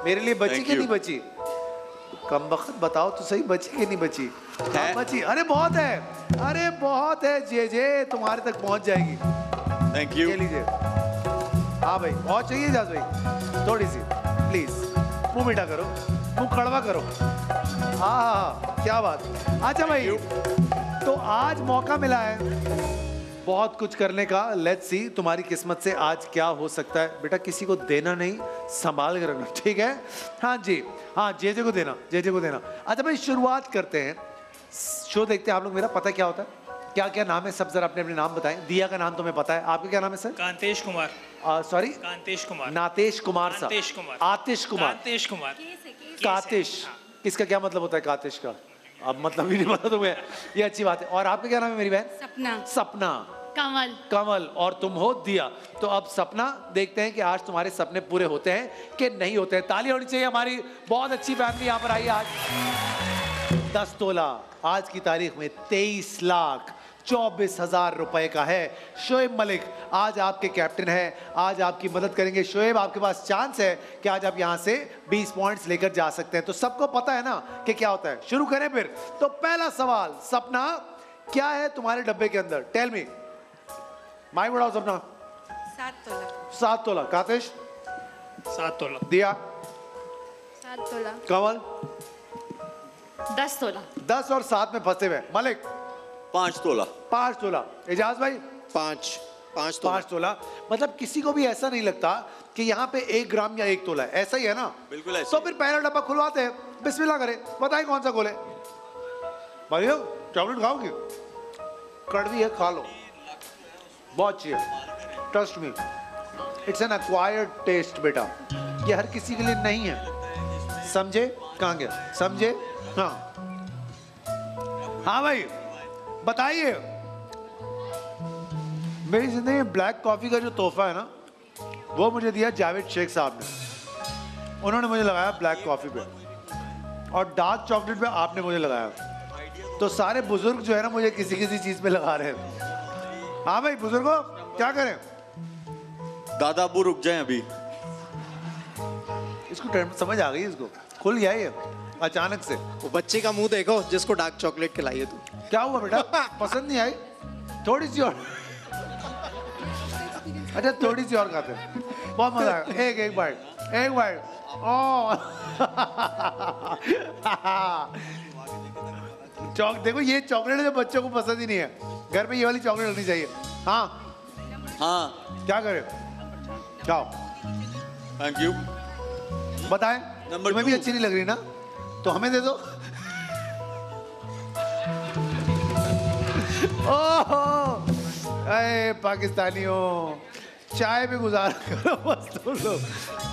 मेरे लिए बची कि नहीं बची? कम वक्त बताओ तो सही, बची कि नहीं बची? बची। अरे बहुत है, अरे बहुत है। जे तुम्हारे तक पहुंच जाएगी। Thank you. ये लीजिए। हाँ भाई, बहुत चाहिए इजाज भाई, थोड़ी सी प्लीज। मुंह मीठा करो, मुंह कड़वा करो। हाँ, क्या बात। अच्छा भाई, तो आज मौका मिला है बहुत कुछ करने का। लेट्स सी तुम्हारी किस्मत से आज क्या हो सकता है। बेटा किसी को देना नहीं, संभाल के रखना, ठीक है? हाँ जी, हाँ जे को देना, जे को देना। अच्छा भाई, शुरुआत करते हैं, शो देखते हैं आप लोग। मेरा पता क्या होता है, क्या क्या नाम है सब जरा अपने अपने नाम बताएं। दिया का नाम तुम्हें पता है, आपका क्या नाम है सर? कांतेश कुमार। सॉरी, कांतेश कुमार। नातेश कुमार साहब। कांतेश कुमार। आतिश कुमार। कांतेश कुमार। कातिश, इसका क्या मतलब होता है कातिश का? अब मतलब ही नहीं पता तुम्हें, ये अच्छी बात है। और आपका क्या नाम है मेरी बहन? सपना। सपना। कमल। कमल। और तुम हो दिया। तो अब सपना, देखते हैं कि आज तुम्हारे सपने पूरे होते हैं कि नहीं होते हैं। ताली होनी चाहिए। हमारी बहुत अच्छी फैमिली यहाँ पर आई आज। 10 तोला आज की तारीख में 23,24,000 रुपए का है। शोएब मलिक आज आपके कैप्टन है, आज आपकी मदद करेंगे। शोएब, आपके पास चांस है कि आज आप यहां से 20 पॉइंट्स लेकर जा सकते हैं। तो सबको पता है ना कि क्या होता है। शुरू करें फिर। तो पहला सवाल, सपना क्या है तुम्हारे डब्बे के अंदर? Tell me. माइक बढ़ाओ सपना। 7 तोला। 7 तोला। कातिश? 7 तोला। दिया? 7 तोला। कमल? 10 तोला। 10 और 7 में फंसे हुए। मलिक? 5 तोला। 5 तोला। एजाज भाई? 5 तोला। मतलब किसी को भी ऐसा नहीं लगता कि यहाँ पे 1 ग्राम या 1 तोला है, ऐसा ही है ना? बिल्कुल ऐसा। तो फिर पहला डब्बा खुलवाते हैं, बिस्मिल्लाह करें। बताएं कौन सा खोले? भाइयों, चॉकलेट खाओगे? कड़वी है, खा लो, बहुत अच्छी है। Trust me, it's an acquired taste बेटा, ये हर किसी के लिए नहीं है, समझे? कहाँ गया? समझे? हाँ हाँ भाई बताइए। मेरी जिंदगी में ब्लैक कॉफी का जो तोहफा है ना, वो मुझे दिया जावेद शेख साहब ने। उन्होंने मुझे लगाया ब्लैक कॉफी पे, और डार्क चॉकलेट पे आपने मुझे लगाया। तो सारे बुजुर्ग जो है ना, मुझे किसी किसी चीज पे लगा रहे हैं। हाँ भाई बुजुर्गों, क्या करें? दादा अब्बू रुक जाएं अभी। इसको टर्म समझ आ गई, इसको खुल गया ये अचानक से। वो बच्चे का मुंह देखो जिसको डार्क चॉकलेट खिलाई है तू। क्या हुआ बेटा, पसंद नहीं आई? थोड़ी सी और। अच्छा थोड़ी सी और खाते हैं, बहुत मजा आएगा। एक बाइट, एक बाइट। चौक देखो, ये चॉकलेट जो बच्चों को पसंद ही नहीं है, घर पे ये वाली चॉकलेट होनी चाहिए। हाँ हाँ, क्या करें? जाओ। Thank you. बताएं, तुम्हें भी अच्छी नहीं लग रही ना, तो हमें दे दो। ओह, अरे पाकिस्तानियों, चाय पे गुजारा करो बस तुम लोग।